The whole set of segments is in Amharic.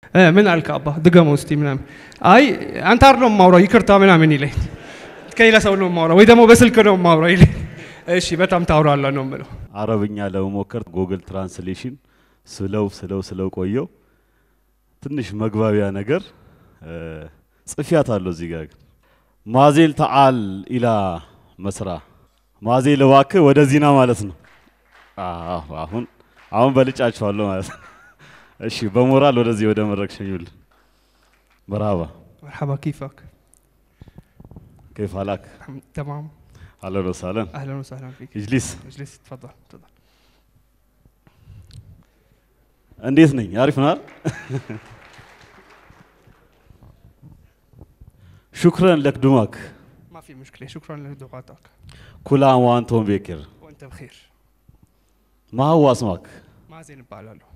من الكابا دقمو استي منام اي انت عارلو ماورا يكرتا منامن يلي كايلا سولو ماورا ወይ ደግሞ በስልክ ነው ማውራ ይልኝ እሺ በጣም ታውራላ ነው ምለው አረብኛ ለመሞከር ጉግል ትራንስሌሽን ስለው ቆየው ትንሽ መግባቢያ ነገር ጽፊያታለሁ እዚህ ጋር ማዜል ተዓል ኢላ መስራ ማዜል ዋክ ወደዚህና ማለት ነው አሁን በልጫቸዋለሁ ማለት ነው እሺ በሞራል ወደዚህ ወደ መድረክ ሸኙል مرحبا كيف حالك تمام اهلا وسهلا فيك اجلس تفضل እንዴት ነኝ አሪፍ ነው شكرا لك دمك ما في مشكله شكرا لدعواتك كل عام وانتم بخير وانت بخير ما هو اسمك مازين بالالو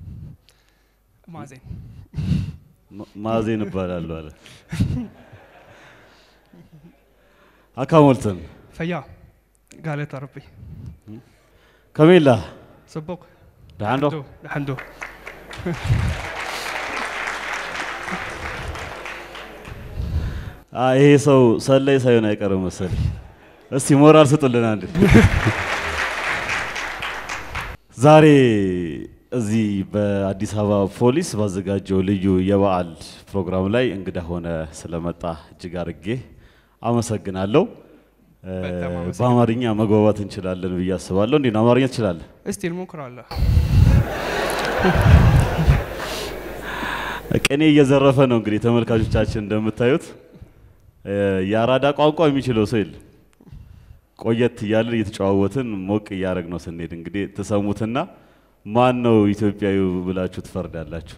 مازين بالالو على اكملتن فيا قالت ربي كميلا صبوك دحندو ይሄ ሰው ሰላይ ሳይሆን አይቀርም መሰለኝ እስቲ ሞራል ስጡልን አንድ ዛሬ እዚህ በአዲስ አበባ ፖሊስ ባዘጋጀው ልዩ የበዓል ፕሮግራም ላይ እንግዳ ሆነ ስለመጣ እጅግ አድርጌ አመሰግናለሁ በአማርኛ መግባባት እንችላለን ብዬ አስባለሁ እንዴ አማርኛ ትችላለህ እስቲ እንሞክራለን ቀኔ እየዘረፈ ነው እንግዲህ ተመልካቾቻችን እንደምታዩት ያራዳ ቋንቋ የሚችለው ሰው የለም ቆየት ይያልን እየተጫወትን ሞቅ ያረግ ነው ስንሄድ እንግዲህ ተሰሙትና ማን ነው ኢትዮጵያዊው ብላችሁ ትፈርዳላችሁ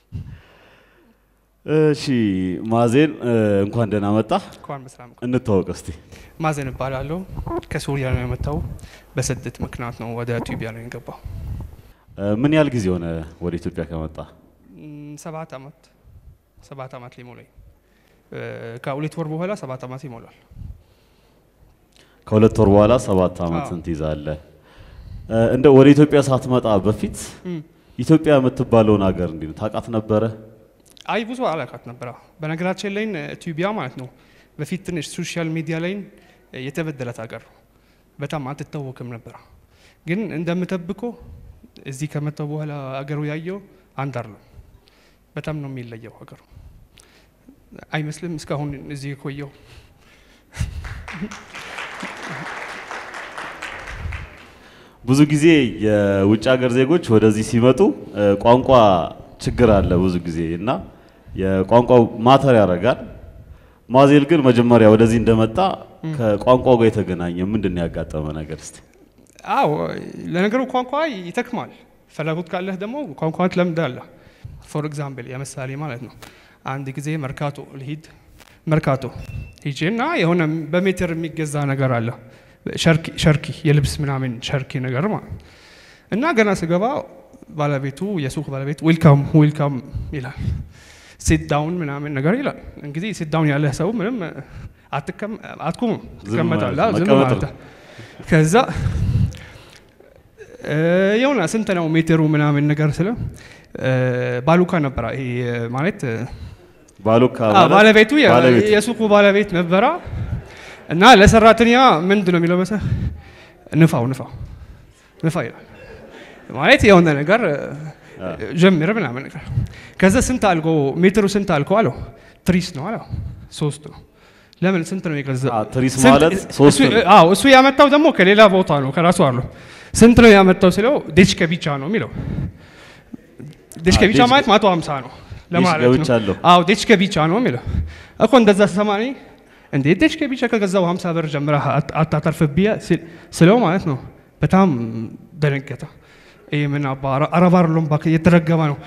እሺ ማዜን እንኳን ደህና መጣ እንኳን በሰላም እንተዋወቅ እስቲ ማዜን እባላለሁ ከሱሪያ ነው የመጣው በስደት ምክንያት ነው ወደ ኢትዮጵያ ነው የገባው ምን ያህል ጊዜ ሆነ ወደ ኢትዮጵያ ከመጣ 7 አመት ሊሞላኝ ከሁለት ወር በኋላ 7 አመት ይሞላል ከሁለት ወር በኋላ 7 አመት እንትይዛለህ እንደ ወደ ኢትዮጵያ ሳትመጣ በፊት ኢትዮጵያ የምትባለውን ሀገር እንዴ ታውቃት ነበረ አይ ብዙ አላውቃት ነበር በነገራችን ላይ ኢትዮጵያ ማለት ነው በፊት ትንሽ ሶሻል ሚዲያ ላይ የተበደለት ሀገር በጣም አትታወቅም ነበር ግን እንደምትጠብቀው እዚህ ከመጣው በኋላ ሀገሩ ያየው አንዳር ነው በጣም ነው የሚለየው ሀገሩ አይመስልም እስካሁን እዚህ ቆየው ብዙ ጊዜ የውጭ ሀገር ዜጎች ወደዚህ ሲመጡ ቋንቋ ችግር አለ ብዙ ጊዜ እና የቋንቋው ማተር ያረጋል ማዜል ግን መጀመሪያ ወደዚህ እንደመጣ ከቋንቋው ጋር የተገናኘ ምንድነው ያጋጠመ ነገር እስቲ አው ለነገሩ ቋንቋ ይተክማል ፈላጎት ካለህ ደግሞ ቋንቋት ለምዳለህ ፎር ኤግዛምፕል የምሳሌ ማለት ነው አንድ ጊዜ መርካቶ ሂጄና የሆነ በሜትር የሚገዛ ነገር አለ ሸርኪ የልብስ ምናምን ሸርኪ ነገር ማለት እና ገና ስገባ ባለቤቱ የሱቅ ባለቤት ዌልካም ይላል ሲት ዳውን ምናምን ነገር ይላል እንግዲህ ሲት ዳውን ያለ ሰው ምንም አትቆም ተቀመጣለህ ዝም ማለት ከዛ የሆነ ስንት ነው ሜትሩ ምናምን ነገር ስለ ባሉካ ነበር ይሄ ማለት ባሉካ ባለቤቱ የሱቁ ባለቤት ነበር እና ለሰራተኛ ምንድነው የሚለው መሰለህ ንፋው ይላል ማለት የሆነ ነገር ጀምር ምናምን ነገር ከዛ ስንት አልጎ ሜትሩ ስንት አልኮ አለው ትሪስ ነው አለው 3 ነው ለምን ስንት ነው የገዛው ትሪስ ማለት 3 ነው እሱ ያመጣው ደግሞ ከሌላ ቦታ ነው ከራሱ አለው ስንት ነው ያመጣው ሲለው ዴችከቢቻ ነው የሚለው ዴችከቢቻ ማለት 150 ነው ለማለት ነው ዴችከቢቻ ነው የሚለው እኮ እንደዛ ሰማኒ እንዴ ዴችከቢቻ ከገዛው 50 ብር ጀምረህ አታተርፍብያ ስለው ማለት ነው በጣም ደነገጠ ምን አረባር ሎምባክ የተረገመ ነው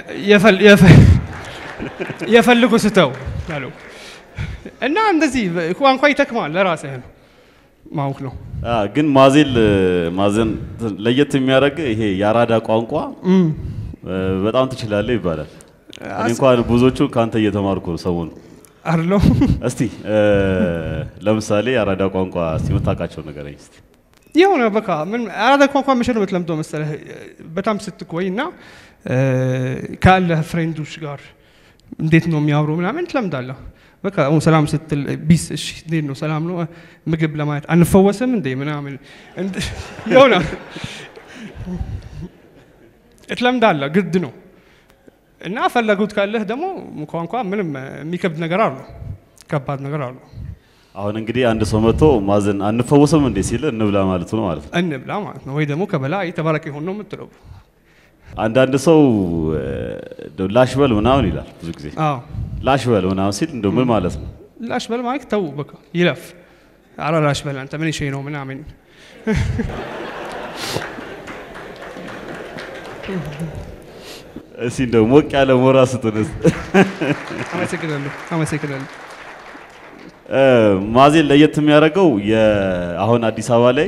የፈልጉ ስተው ያለው እና እንደዚህ ቋንቋ ይተክማል ለራስህ ነው ማውክ ነው ግን ማዘን ለየት የሚያደርግ ይሄ ያራዳ ቋንቋ በጣም ትችላለህ ይባላል እኔ እንኳን ብዙዎቹ ካንተ እየተማርኩ ሰሞን አርሎ እስቲ ለምሳሌ ያራዳ ቋንቋ ሲመጣቃቸው ነገር አይስቲ የሆነ በቃ ምን አራዳ ቋንቋ መሸር በትለምዶ መሰለህ በጣም ስትቆይና ካለ ፍሬንዶች ጋር እንዴት ነው የሚያወሩ ምናምን ትለምዳለህ በቃ አሁን ሰላም ስትል ቢስ እሺ እንዴት ነው ሰላም ነው ምግብ ለማየት አንፈወስም እንዴ ምናምን ይሆናል እትለምዳለህ ግድ ነው እና ፈለጉት ካለህ ደግሞ ቋንቋ ምንም የሚከብድ ነገር አለ ከባድ ነገር አለ አሁን እንግዲህ አንድ ሰው መጥቶ ማዘን አንፈወስም እንዴ ሲል እንብላ ማለት ነው ማለት ነው እንብላ ማለት ነው ወይ ደግሞ ከበላ የተባረከ ይሆን ነው የምትለው አንዳንድ ሰው ላሽበል ምናምን ይላል ብዙ ጊዜ አዎ ላሽበል ምናምን ሲል እንደው ምን ማለት ነው ላሽበል ማለት ተው በቃ ይለፍ አራ ላሽበል አንተ ምን ነው ምናምን እሺ እንደው ሞቅ ያለ ሞራ ስጡንስ አመሰግናለሁ ማዜን ለየት የሚያደርገው አሁን አዲስ አበባ ላይ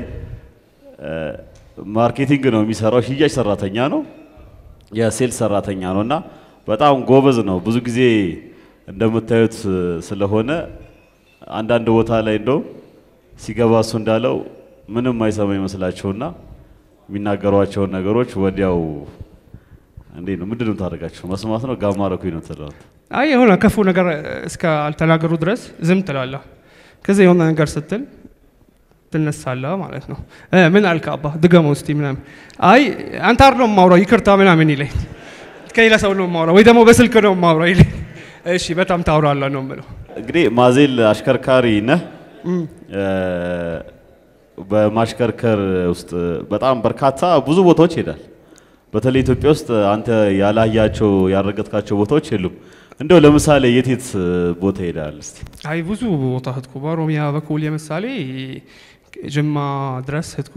ማርኬቲንግ ነው የሚሰራው ሽያጭ ሰራተኛ ነው የሴልስ ሰራተኛ ነውና በጣም ጎበዝ ነው ብዙ ጊዜ እንደምታዩት ስለሆነ አንዳንድ ቦታ ላይ እንደው ሲገባ እሱ እንዳለው ምንም አይሰማ ይመስላችሁና የሚናገሯቸው ነገሮች ወዲያው እንዴ ነው ምንድነው ታደርጋችሁ መስማት ነው ጋማረኩኝ ነው ተላው አይ የሆነ ከፉ ነገር እስከ አልተናገሩ ድረስ ዝም ትላለህ ከዛ የሆነ ነገር ስትል ትነሳለህ ማለት ነው ምን አልካ አባ ድገመው እስቲ ምናምን አይ አንተ አይደለም ማውራው ይቅርታ ምናምን ይለኝ ከሌላ ሰው ነው ማውራው ወይ ደግሞ በስልክ ነው ማውራው ይለኝ እሺ በጣም ታውራለህ ነው የምለው እንግዲህ ማዜል አሽከርካሪ ነህ በማሽከርከር ውስጥ በጣም በርካታ ብዙ ቦታዎች ሄዳል በተለይ ኢትዮጵያ ውስጥ አንተ ያላያቸው ያረገጥካቸው ቦታዎች የሉም እንደው ለምሳሌ የት ቦታ ሄዳል እስቲ አይ ብዙ ቦታ ሄድኩ በኦሮሚያ በኩል ለምሳሌ ጅማ ድረስ ሄድኩ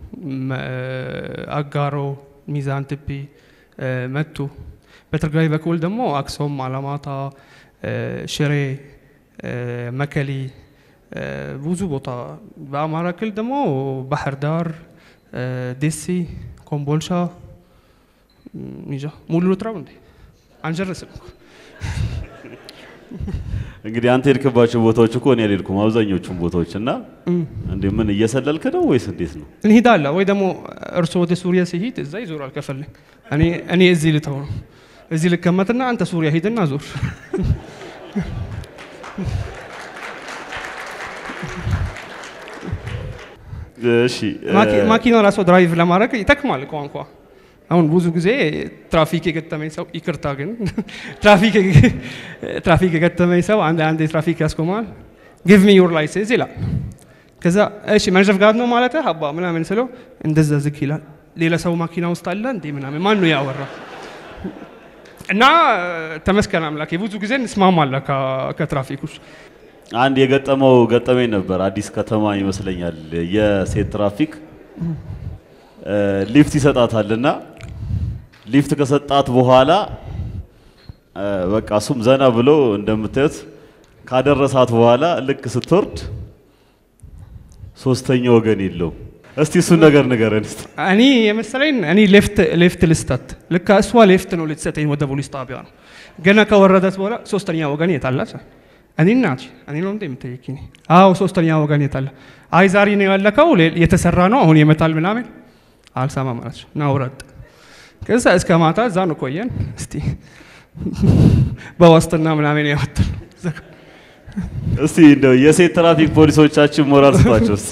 አጋሮ ሚዛን ትቢ መቱ በትግራይ በኩል ደግሞ አክሱም አላማጣ ሽሬ መቀሌ ብዙ ቦታ በአማራ ክልል ደግሞ ባህር ዳር ደሴ ኮምቦልቻ ሙሉ ልጥራው እንዴ አንጀርስም እንግዲህ አንተ ሄድክባቸው ቦታዎች እኮ እኔ አልሄድኩም አብዛኞቹን ቦታዎችና እንዴ ምን እየሰለልክ ነው ወይስ እንዴት ነው እንሂዳለን ወይ ደግሞ እርሶ ወደ ሱሪያ ሲሄድ እዛ ይዞራል ከፈለክ እኔ እዚህ ልተው ነው እዚህ ልከመትና አንተ ሱሪያ ሄድና ዞር እሺ ማኪና ራሱ ድራይቭ ለማድረግ ይተክማል ቋንቋ አሁን ብዙ ጊዜ ትራፊክ የገጠመኝ ሰው ይቅርታ ግን ትራፊክ የገጠመኝ ሰው አንድ ትራፊክ ያስቆማል give me your license ይላል ከዛ እሺ መንጃ ፍቃድ ነው ማለት አባ ምናምን ስለው እንደዛ ዝቅ ይላል ሌላ ሰው ማኪና ውስጥ አለ እንዴ ምናምን ማን ነው ያወራ እና ተመስገን አምላኬ ብዙ ጊዜ እንስማማለን ከትራፊኩ አንድ የገጠመው ገጠመኝ ነበር አዲስ ከተማ ይመስለኛል የሴት ትራፊክ ሊፍት ይሰጣታልና ሊፍት ከሰጣት በኋላ በቃ ሱም ዘና ብሎ እንደምታዩት ካደረሳት በኋላ ልክ ስትወርድ ሶስተኛ ወገን ይለው እስቲ እሱ ነገር ንገረን እስቲ እኔ የመሰለኝ እኔ ሌፍት ልስታት ልክ እሷ ሌፍት ነው ልትሰጠኝ ወደ ፖሊስ ጣቢያ ነው ገና ከወረደት በኋላ ሶስተኛ ወገን የታላች እኔ ነው እንደምትጠይቂኝ አው ሶስተኛ ወገን የታለ አይ ዛሬ ነው ያለከው የተሰራ ነው አሁን የመታል ምናምን አልሰማ ማለት ነው ወረድ ከዛ እስከ ማታ እዛ ነው ቆየን እስቲ በዋስትና ምናምን ያወጣል እስቲ እንደው የሴት ትራፊክ ፖሊሶቻችን ሞራል ስጧቸውስ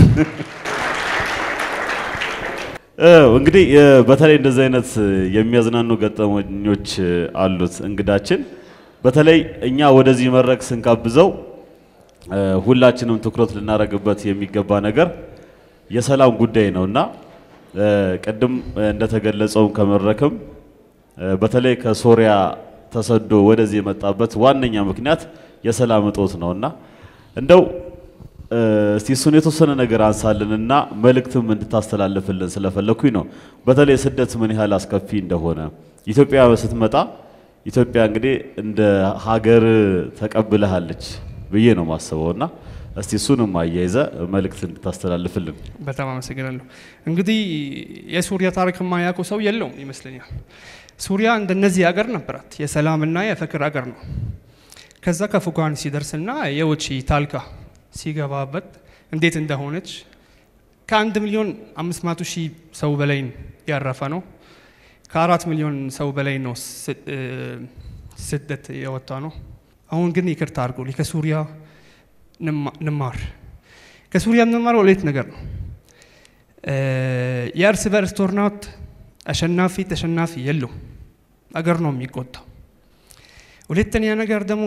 እንግዲህ በተለይ እንደዚህ አይነት የሚያዝናኑ ገጠመኞች አሉት እንግዳችን በተለይ እኛ ወደዚህ መድረክ ስንጋብዘው ሁላችንም ትኩረት ልናረግበት የሚገባ ነገር የሰላም ጉዳይ ነውና ቀደም እንደተገለጸው ከመድረክም በተለይ ከሶሪያ ተሰዶ ወደዚህ የመጣበት ዋነኛ ምክንያት የሰላም እጦት ነውና እንደው እስቲ እሱን የተወሰነ ነገር አንሳልንና መልእክትም እንድታስተላልፍልን ስለፈለኩኝ ነው በተለይ ስደት ምን ያህል አስከፊ እንደሆነ ኢትዮጵያ ስትመጣ ኢትዮጵያ እንግዲህ እንደ ሀገር ተቀብለሃለች ብዬ ነው ማስበውና እስቲ እሱንም አያይዘ መልእክት እንድታስተላልፍልን በጣም አመሰግናለሁ እንግዲህ የሱሪያ ታሪክ ማያውቀው ሰው የለውም ይመስለኛል ሱሪያ እንደነዚህ ሀገር ነበራት የሰላምና የፍቅር ሀገር ነው ከዛ ከፉጋን ሲደርስና የውጪ ታልካ ሲገባበት እንዴት እንደሆነች ከ1 ሚሊዮን 500 ሺህ ሰው በላይ ያረፈ ነው ከ4 ሚሊዮን ሰው በላይ ነው ስደት የወጣ ነው አሁን ግን ይቅርታ አድርጉልኝ ከሱሪያ ንማር ከሱሪያ ንማር ወሌት ነገር ነው የእርስ በርስ ጦርነት አሸናፊ ተሸናፊ የለው አገር ነው የሚቆጣው ሁለተኛ ነገር ደግሞ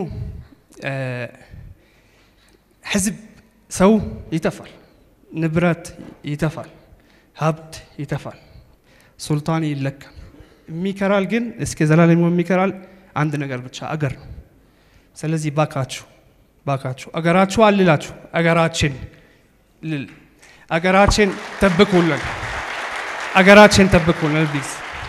ህዝብ ሰው ይተፋል ንብረት ይተፋል ሀብት ይተፋል ሱልጣን ይለካል የሚከራል ግን እስከ ዘላለም የሚከራል አንድ ነገር ብቻ አገር ነው ስለዚህ ባካችሁ አገራችሁ አልላችሁ አገራችን ተብቁልን ቢስ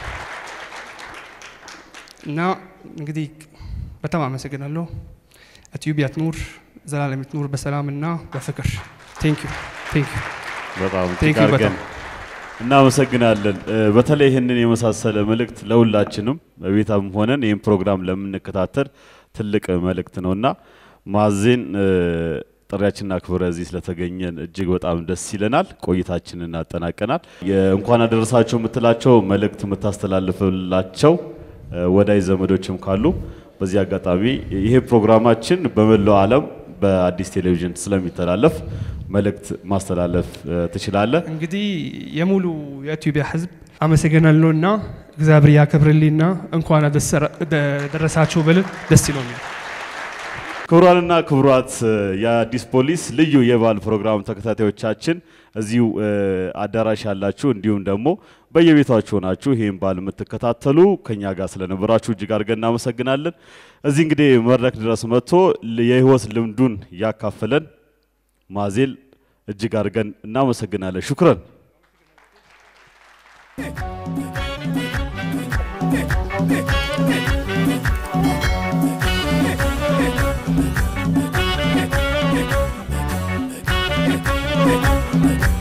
እና እንግዲህ በጣም አመሰግናለሁ ኢትዮጵያ ትኑር ዘላለም ትኑር በሰላምና በፍቅር ቴንክ ዩ በጣም ተጋርገን እናመሰግናለን በተለይ ይሄንን የመሳሰለ መልእክት ለሁላችንም በቤታም ሆነን ይሄን ፕሮግራም ለምንከታተል ትልቅ መልእክት ነውና ማዜን ጥሪያችንና ክብረ እዚህ ስለተገኘን እጅግ በጣም ደስ ይለናል ቆይታችንን አጠናቀናል እንኳን አደረሳችሁ የምትላቸው መልእክት የምታስተላልፍላቸው ወዳይ ዘመዶችም ካሉ በዚህ አጋጣሚ ይሄ ፕሮግራማችን በመላው ዓለም በአዲስ ቴሌቪዥን ስለሚተላለፍ መልእክት ማስተላለፍ ትችላለህ እንግዲህ የሙሉ የኢትዮጵያ ህዝብ አመሰግናለሁና እግዚአብሔር ያከብርልኝና እንኳን ደረሳችሁ ብል ደስ ይለኛል ክቡራንና ክቡራት የአዲስ ፖሊስ ልዩ የባል ፕሮግራም ተከታታዮቻችን እዚሁ አዳራሽ ያላችሁ እንዲሁም ደግሞ በየቤታችሁ ሆናችሁ ይሄን ባል የምትከታተሉ ከኛ ጋር ስለነበራችሁ እጅግ አድርገን እናመሰግናለን እዚህ እንግዲህ መድረክ ድረስ መጥቶ የህይወት ልምዱን ያካፈለን ማዜል እጅግ አድርገን እናመሰግናለን ሹክራን Hey!